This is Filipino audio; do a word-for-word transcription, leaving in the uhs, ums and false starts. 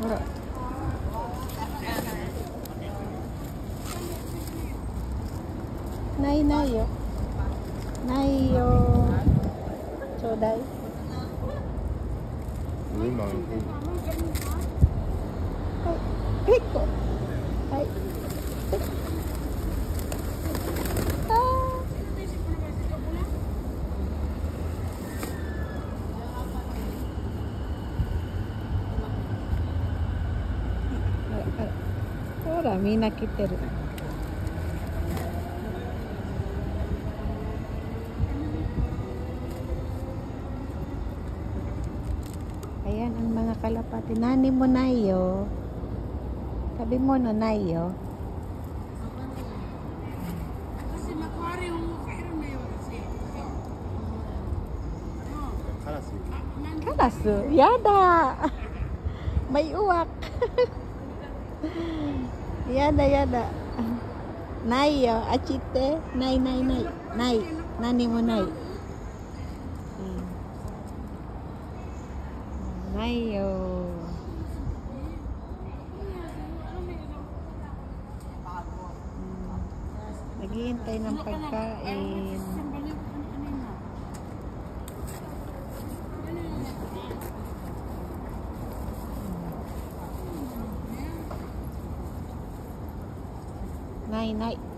Nay, nayo. Nayo. Choday. Ay, hiko. Ay. Ah. Ora, mi nakiteru. Ayan ang mga kalapati. Nani mo, Nayo. Sabi mo no, Nayo. Karasu. Yada. May uwak. Yada, yada. Nayo. Achite. Nay, nay, nay. Nay. Nani mo, Nay. Nayo. Naghihintay ng pagkain. Nay, nay.